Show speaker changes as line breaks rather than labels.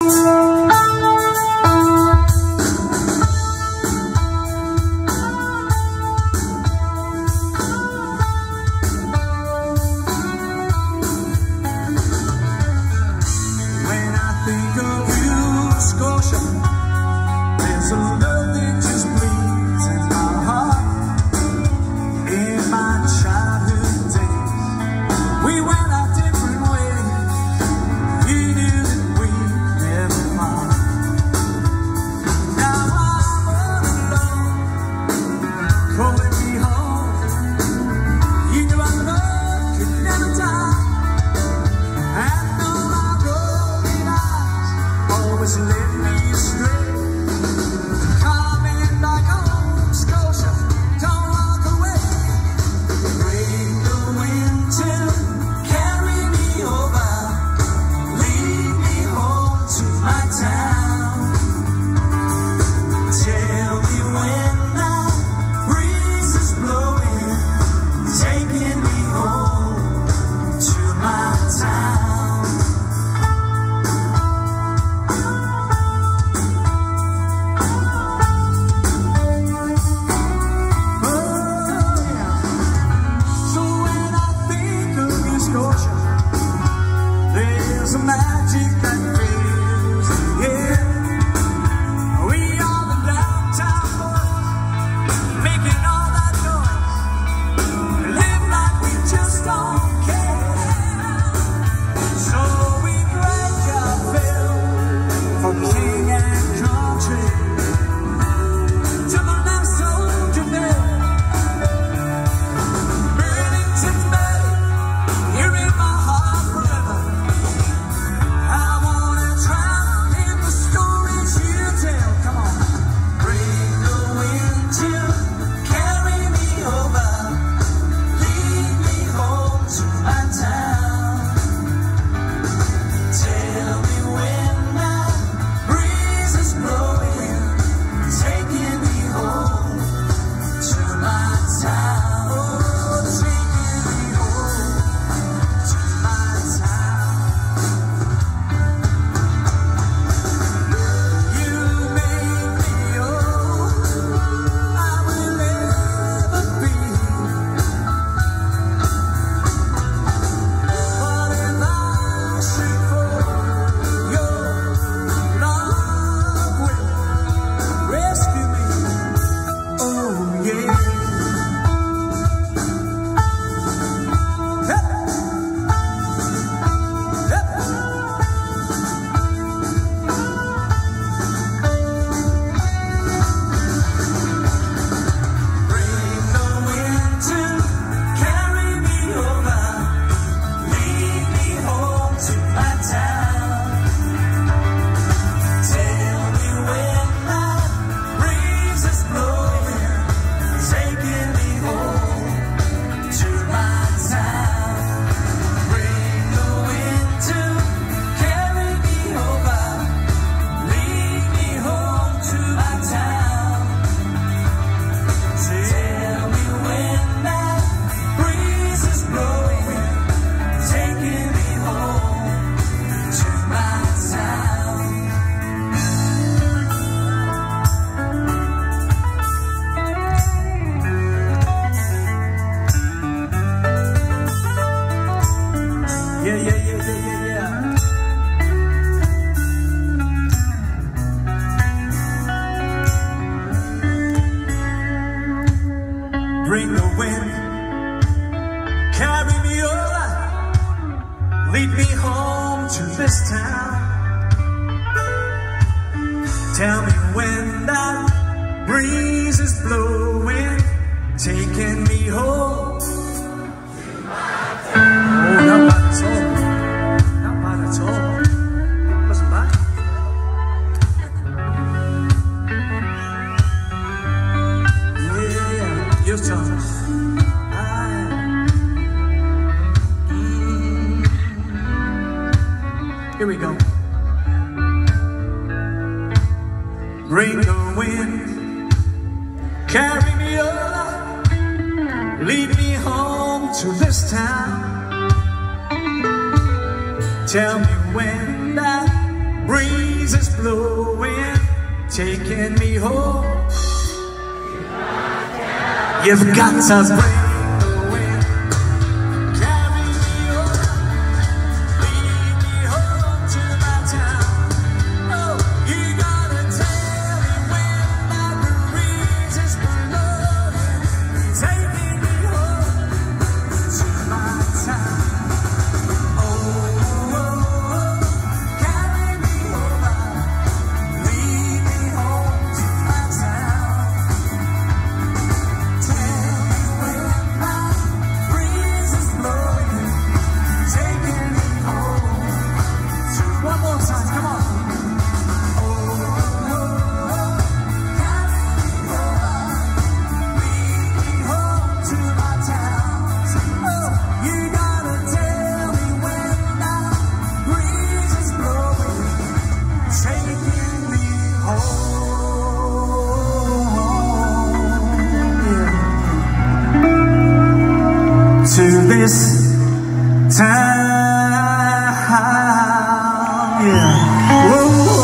Bring the wind, carry me over, lead me home to this town. Tell me when that breeze is blowing, taking me home. Oh, not bad at all. Not bad at all. Wasn't bad. Yeah, your turn. Here we go. Bring the wind, carry me over, lead me home to this town. Tell me when that breeze is blowing, taking me home. You've got to bring the wind, carry me over, lead me home to my town. Oh, you gotta tell me when that breeze is blowing, taking me home to my town. Oh, oh, oh, carry me over, lead me home to my town. To this town, yeah. Whoa.